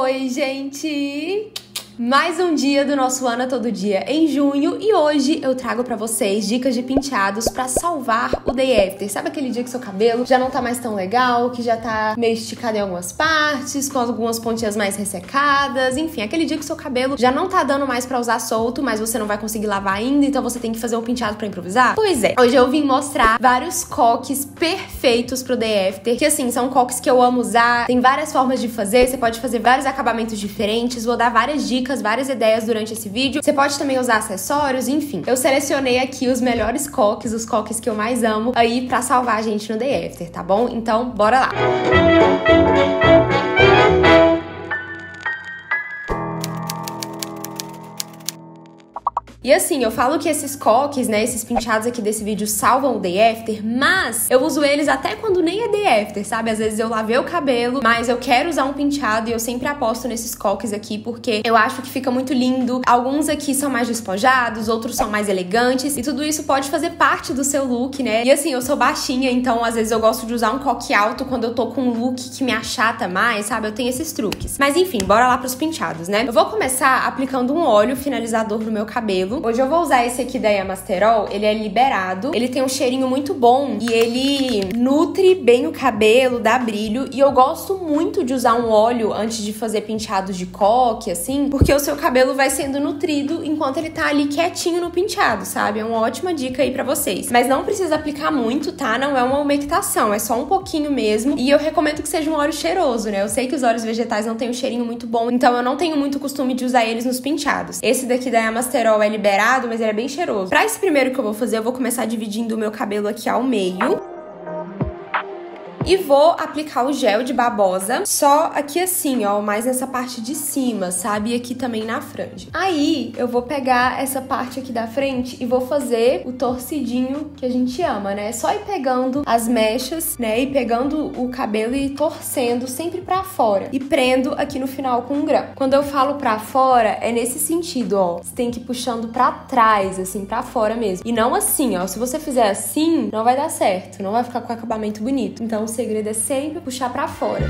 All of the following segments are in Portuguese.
Oi, gente! Mais um dia do nosso Ana Todo Dia em junho e hoje eu trago pra vocês dicas de penteados pra salvar o day after. Sabe aquele dia que seu cabelo já não tá mais tão legal, que já tá meio esticado em algumas partes, com algumas pontinhas mais ressecadas, enfim, aquele dia que seu cabelo já não tá dando mais pra usar solto, mas você não vai conseguir lavar ainda, então você tem que fazer um penteado pra improvisar? Pois é, hoje eu vim mostrar vários coques perfeitos pro day after, que assim, são coques que eu amo usar, tem várias formas de fazer, você pode fazer vários acabamentos diferentes, vou dar várias dicas, várias ideias durante esse vídeo. Você pode também usar acessórios, enfim. Eu selecionei aqui os melhores coques, os coques que eu mais amo aí pra salvar a gente no day after, tá bom? Então, bora lá! E assim, eu falo que esses coques, né, esses penteados aqui desse vídeo salvam o day after, mas eu uso eles até quando nem é day after, sabe? Às vezes eu lavei o cabelo, mas eu quero usar um penteado e eu sempre aposto nesses coques aqui porque eu acho que fica muito lindo. Alguns aqui são mais despojados, outros são mais elegantes e tudo isso pode fazer parte do seu look, né? E assim, eu sou baixinha, então às vezes eu gosto de usar um coque alto quando eu tô com um look que me achata mais, sabe? Eu tenho esses truques. Mas enfim, bora lá pros penteados, né? Eu vou começar aplicando um óleo finalizador no meu cabelo. Hoje eu vou usar esse aqui da Yamasterol, ele é liberado, ele tem um cheirinho muito bom e ele nutre bem o cabelo, dá brilho e eu gosto muito de usar um óleo antes de fazer penteados de coque, assim, porque o seu cabelo vai sendo nutrido enquanto ele tá ali quietinho no penteado, sabe? É uma ótima dica aí pra vocês. Mas não precisa aplicar muito, tá? Não é uma umectação, é só um pouquinho mesmo e eu recomendo que seja um óleo cheiroso, né? Eu sei que os óleos vegetais não têm um cheirinho muito bom, então eu não tenho muito costume de usar eles nos penteados. Esse daqui da Yamasterol é liberado, mas ele é bem cheiroso. Pra esse primeiro que eu vou fazer, eu vou começar dividindo o meu cabelo aqui ao meio. E vou aplicar o gel de babosa só aqui assim, ó, mais nessa parte de cima, sabe? E aqui também na franja. Aí, eu vou pegar essa parte aqui da frente e vou fazer o torcidinho que a gente ama, né? Só ir pegando as mechas, né? E pegando o cabelo e torcendo sempre pra fora. E prendo aqui no final com um grão. Quando eu falo pra fora, é nesse sentido, ó. Você tem que ir puxando pra trás, assim, pra fora mesmo. E não assim, ó. Se você fizer assim, não vai dar certo. Não vai ficar com acabamento bonito. Então, o segredo é sempre puxar pra fora.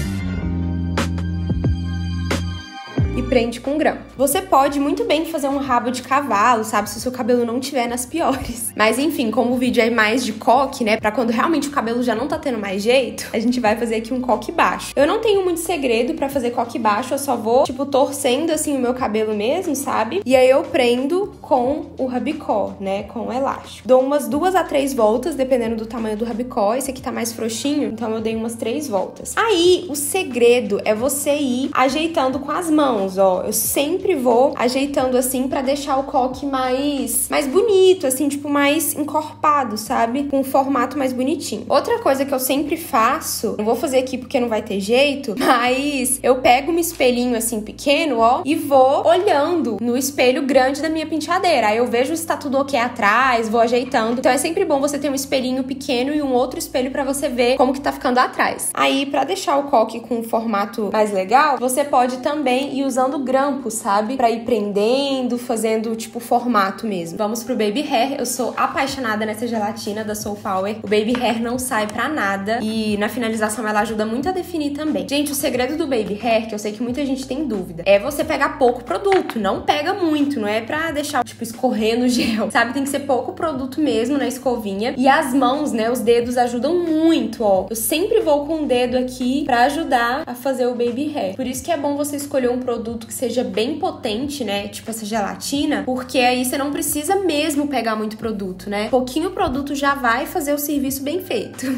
E prende com grão. Você pode muito bem fazer um rabo de cavalo, sabe? Se o seu cabelo não tiver nas piores. Mas enfim, como o vídeo é mais de coque, né? Pra quando realmente o cabelo já não tá tendo mais jeito, a gente vai fazer aqui um coque baixo. Eu não tenho muito segredo pra fazer coque baixo, eu só vou, tipo, torcendo assim o meu cabelo mesmo, sabe? E aí eu prendo com o rabicó, né? Com o elástico. Dou umas 2 a 3 voltas, dependendo do tamanho do rabicó. Esse aqui tá mais frouxinho, então eu dei umas 3 voltas. Aí, o segredo é você ir ajeitando com as mãos. Ó, eu sempre vou ajeitando assim pra deixar o coque mais bonito, assim, tipo, mais encorpado, sabe? Com um formato mais bonitinho. Outra coisa que eu sempre faço, não vou fazer aqui porque não vai ter jeito, mas eu pego um espelhinho assim pequeno, ó, e vou olhando no espelho grande da minha penteadeira. Aí eu vejo se tá tudo ok atrás, vou ajeitando. Então é sempre bom você ter um espelhinho pequeno e um outro espelho pra você ver como que tá ficando atrás. Aí, pra deixar o coque com um formato mais legal, você pode também ir usando grampo, sabe? Pra ir prendendo, fazendo, tipo, formato mesmo. Vamos pro Baby Hair. Eu sou apaixonada nessa gelatina da Soul Power. O Baby Hair não sai pra nada e na finalização ela ajuda muito a definir também. Gente, o segredo do Baby Hair, que eu sei que muita gente tem dúvida, é você pegar pouco produto. Não pega muito, não é pra deixar, tipo, escorrer no gel, sabe? Tem que ser pouco produto mesmo na escovinha. E as mãos, né? Os dedos ajudam muito, ó. Eu sempre vou com o dedo aqui pra ajudar a fazer o Baby Hair. Por isso que é bom você escolher um produto que seja bem potente, né? Tipo essa gelatina, porque aí você não precisa mesmo pegar muito produto, né? Pouquinho produto já vai fazer o serviço bem feito.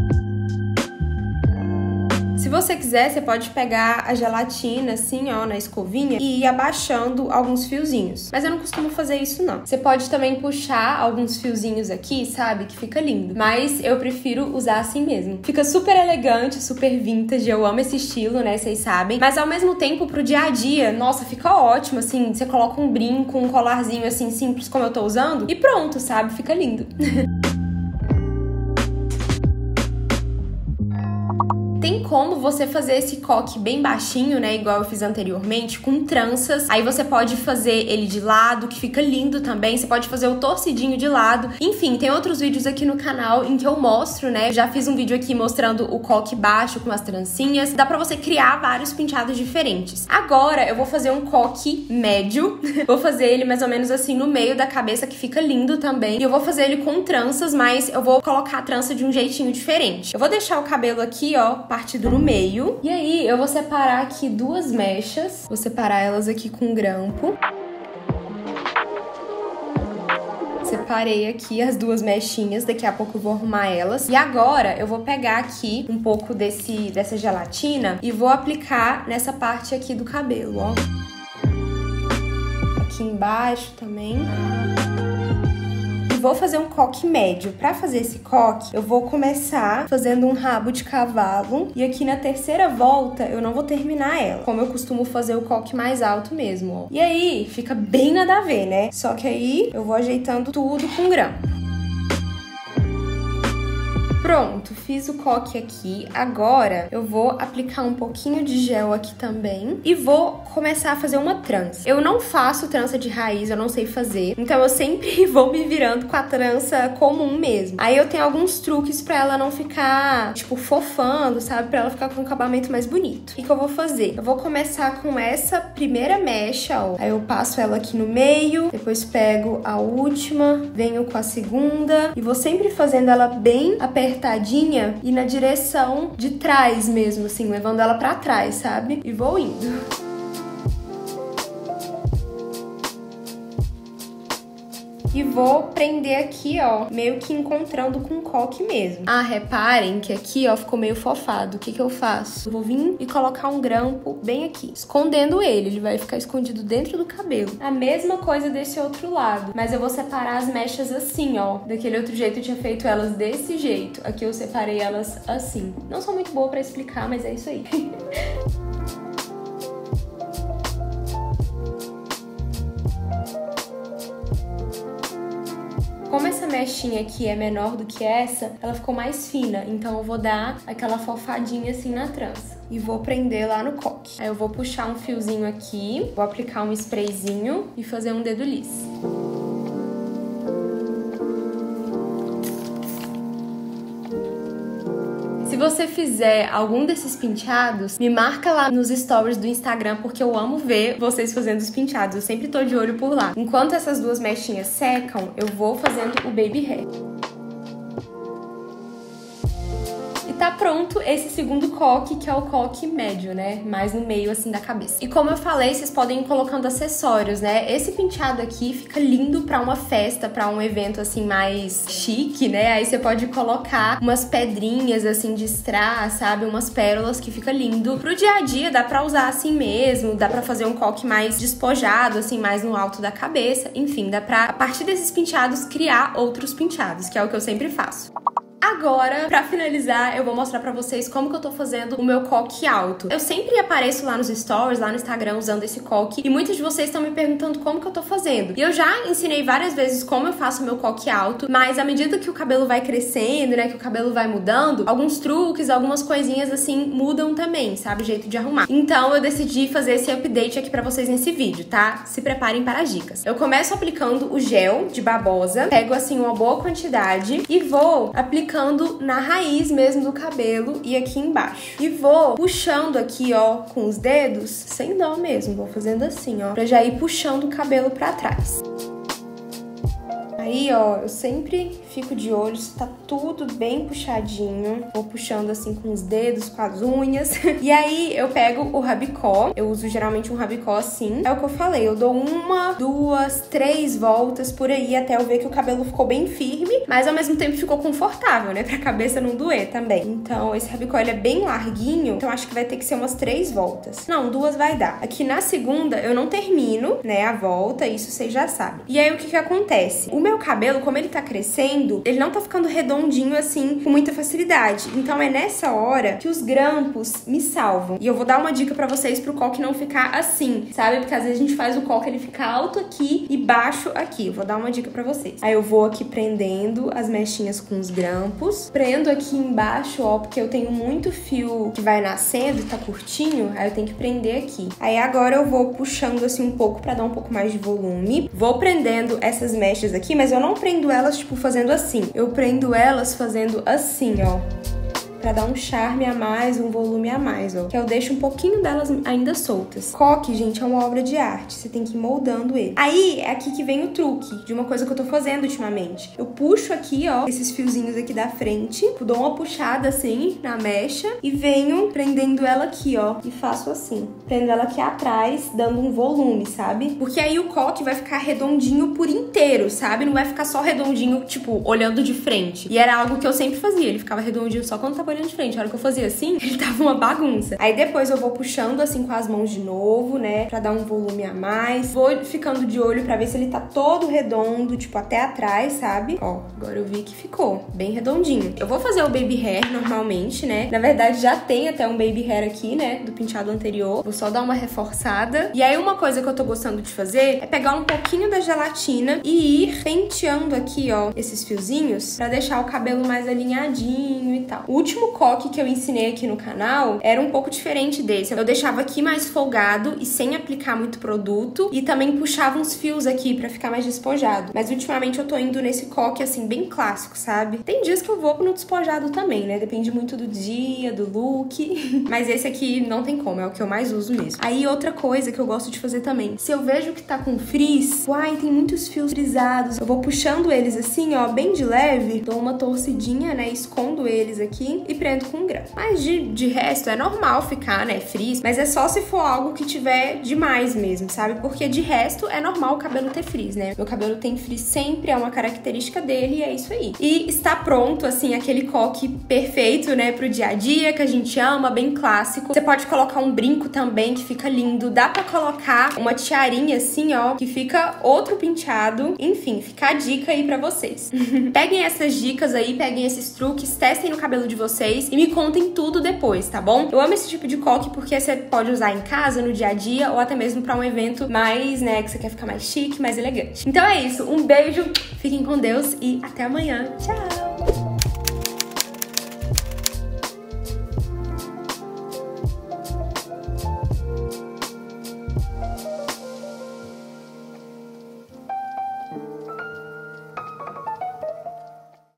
Se você quiser, você pode pegar a gelatina assim, ó, na escovinha e ir abaixando alguns fiozinhos. Mas eu não costumo fazer isso, não. Você pode também puxar alguns fiozinhos aqui, sabe? Que fica lindo. Mas eu prefiro usar assim mesmo. Fica super elegante, super vintage. Eu amo esse estilo, né? Vocês sabem. Mas ao mesmo tempo, pro dia a dia, nossa, fica ótimo, assim. Você coloca um brinco, um colarzinho assim, simples como eu tô usando. E pronto, sabe? Fica lindo. Tem como você fazer esse coque bem baixinho, né, igual eu fiz anteriormente, com tranças. Aí você pode fazer ele de lado, que fica lindo também. Você pode fazer o torcidinho de lado. Enfim, tem outros vídeos aqui no canal em que eu mostro, né? Eu já fiz um vídeo aqui mostrando o coque baixo com as trancinhas. Dá pra você criar vários penteados diferentes. Agora eu vou fazer um coque médio. Vou fazer ele mais ou menos assim no meio da cabeça, que fica lindo também. E eu vou fazer ele com tranças, mas eu vou colocar a trança de um jeitinho diferente. Eu vou deixar o cabelo aqui, ó, partido no meio. E aí eu vou separar aqui duas mechas. Vou separar elas aqui com um grampo. Separei aqui as duas mechinhas, daqui a pouco eu vou arrumar elas. E agora eu vou pegar aqui um pouco dessa gelatina e vou aplicar nessa parte aqui do cabelo, ó. Aqui embaixo também. Vou fazer um coque médio. Pra fazer esse coque, eu vou começar fazendo um rabo de cavalo. E aqui na terceira volta, eu não vou terminar ela. Como eu costumo fazer o coque mais alto mesmo, ó. E aí, fica bem nada a ver, né? Só que aí, eu vou ajeitando tudo com grampo. Pronto, fiz o coque aqui. Agora eu vou aplicar um pouquinho de gel aqui também e vou começar a fazer uma trança. Eu não faço trança de raiz, eu não sei fazer, então eu sempre vou me virando com a trança comum mesmo. Aí eu tenho alguns truques pra ela não ficar, tipo, fofando, sabe? Pra ela ficar com um acabamento mais bonito. O que eu vou fazer? Eu vou começar com essa primeira mecha, ó. Aí eu passo ela aqui no meio, depois pego a última, venho com a segunda e vou sempre fazendo ela bem apertadinha e na direção de trás mesmo, assim, levando ela pra trás, sabe? E vou indo. E vou prender aqui, ó, meio que encontrando com o coque mesmo. Ah, reparem que aqui, ó, ficou meio fofado. O que que eu faço? Eu vou vir e colocar um grampo bem aqui, escondendo ele. Ele vai ficar escondido dentro do cabelo. A mesma coisa desse outro lado, mas eu vou separar as mechas assim, ó. Daquele outro jeito eu tinha feito elas desse jeito. Aqui eu separei elas assim. Não sou muito boa pra explicar, mas é isso aí. Como essa mechinha aqui é menor do que essa, ela ficou mais fina, então eu vou dar aquela fofadinha assim na trança. E vou prender lá no coque. Aí eu vou puxar um fiozinho aqui, vou aplicar um sprayzinho e fazer um dedo liso. Se você fizer algum desses penteados, me marca lá nos stories do Instagram, porque eu amo ver vocês fazendo os penteados. Eu sempre tô de olho por lá. Enquanto essas duas mechinhas secam, eu vou fazendo o baby hair. Tá pronto esse segundo coque, que é o coque médio, né? Mais no meio, assim, da cabeça. E como eu falei, vocês podem ir colocando acessórios, né? Esse penteado aqui fica lindo pra uma festa, pra um evento, assim, mais chique, né? Aí você pode colocar umas pedrinhas, assim, de strass, sabe? Umas pérolas que fica lindo. Pro dia a dia, dá pra usar assim mesmo, dá pra fazer um coque mais despojado, assim, mais no alto da cabeça. Enfim, dá pra, a partir desses penteados, criar outros penteados, que é o que eu sempre faço. Agora, pra finalizar, eu vou mostrar pra vocês como que eu tô fazendo o meu coque alto. Eu sempre apareço lá nos stories, lá no Instagram, usando esse coque, e muitos de vocês estão me perguntando como que eu tô fazendo. E eu já ensinei várias vezes como eu faço o meu coque alto, mas à medida que o cabelo vai crescendo, né, que o cabelo vai mudando, alguns truques, algumas coisinhas assim, mudam também, sabe, o jeito de arrumar. Então eu decidi fazer esse update aqui pra vocês nesse vídeo, tá? Se preparem para as dicas. Eu começo aplicando o gel de babosa, pego assim uma boa quantidade e vou aplicando na raiz mesmo do cabelo e aqui embaixo. E vou puxando aqui, ó, com os dedos, sem dó mesmo. Vou fazendo assim, ó, pra já ir puxando o cabelo pra trás. Aí, ó, eu sempre fico de olho se tá tudo bem puxadinho. Vou puxando assim com os dedos, com as unhas. E aí, eu pego o rabicó. Eu uso geralmente um rabicó assim. É o que eu falei, eu dou 1, 2, 3 voltas por aí até eu ver que o cabelo ficou bem firme, mas ao mesmo tempo ficou confortável, né? Pra cabeça não doer também. Então, esse rabicó, ele é bem larguinho, então acho que vai ter que ser umas 3 voltas. Não, 2 vai dar. Aqui na segunda, eu não termino, né, a volta, isso vocês já sabem. E aí, o que que acontece? O meu cabelo, como ele tá crescendo, vendo, ele não tá ficando redondinho assim com muita facilidade. Então é nessa hora que os grampos me salvam. E eu vou dar uma dica pra vocês pro coque não ficar assim, sabe? Porque às vezes a gente faz o coque, ele fica alto aqui e baixo aqui. Eu vou dar uma dica pra vocês. Aí eu vou aqui prendendo as mechinhas com os grampos. Prendo aqui embaixo, ó, porque eu tenho muito fio que vai nascendo e tá curtinho, aí eu tenho que prender aqui. Aí agora eu vou puxando assim um pouco pra dar um pouco mais de volume. Vou prendendo essas mechas aqui, mas eu não prendo elas, tipo, fazendo assim. Eu prendo elas fazendo assim, ó. Pra dar um charme a mais, um volume a mais, ó. Que eu deixo um pouquinho delas ainda soltas. Coque, gente, é uma obra de arte. Você tem que ir moldando ele. Aí, é aqui que vem o truque de uma coisa que eu tô fazendo ultimamente. Eu puxo aqui, ó, esses fiozinhos aqui da frente. Dou uma puxada assim, na mecha. E venho prendendo ela aqui, ó. E faço assim. Prendo ela aqui atrás, dando um volume, sabe? Porque aí o coque vai ficar redondinho por inteiro, sabe? Não vai ficar só redondinho, tipo, olhando de frente. E era algo que eu sempre fazia. Ele ficava redondinho só quando tava olhando de frente. A hora que eu fazia assim, ele tava uma bagunça. Aí depois eu vou puxando assim com as mãos de novo, né? Pra dar um volume a mais. Vou ficando de olho pra ver se ele tá todo redondo, tipo, até atrás, sabe? Ó, agora eu vi que ficou bem redondinho. Eu vou fazer o baby hair normalmente, né? Na verdade, já tem até um baby hair aqui, né? Do penteado anterior. Vou só dar uma reforçada. E aí, uma coisa que eu tô gostando de fazer é pegar um pouquinho da gelatina e ir penteando aqui, ó, esses fiozinhos pra deixar o cabelo mais alinhadinho e tal. O último coque que eu ensinei aqui no canal era um pouco diferente desse. Eu deixava aqui mais folgado e sem aplicar muito produto e também puxava uns fios aqui pra ficar mais despojado. Mas ultimamente eu tô indo nesse coque assim bem clássico, sabe? Tem dias que eu vou no despojado também, né? Depende muito do dia, do look. Mas esse aqui não tem como, é o que eu mais uso mesmo. Aí outra coisa que eu gosto de fazer também, se eu vejo que tá com frizz, uai, tem muitos fios frisados, eu vou puxando eles assim, ó, bem de leve, dou uma torcidinha, né? Escondo eles aqui e prendo com um grampo. Mas de resto, é normal ficar, né, frizz, mas é só se for algo que tiver demais mesmo, sabe? Porque de resto, é normal o cabelo ter frizz, né? Meu cabelo tem frizz sempre, é uma característica dele e é isso aí. E está pronto, assim, aquele coque perfeito, né, pro dia a dia, que a gente ama, bem clássico. Você pode colocar um brinco também, que fica lindo. Dá pra colocar uma tiarinha assim, ó, que fica outro penteado. Enfim, fica a dica aí pra vocês. Peguem essas dicas aí, peguem esses truques, testem no cabelo de vocês e me contem tudo depois, tá bom? Eu amo esse tipo de coque porque você pode usar em casa, no dia a dia, ou até mesmo pra um evento mais, né, que você quer ficar mais chique, mais elegante. Então é isso, um beijo, fiquem com Deus e até amanhã. Tchau!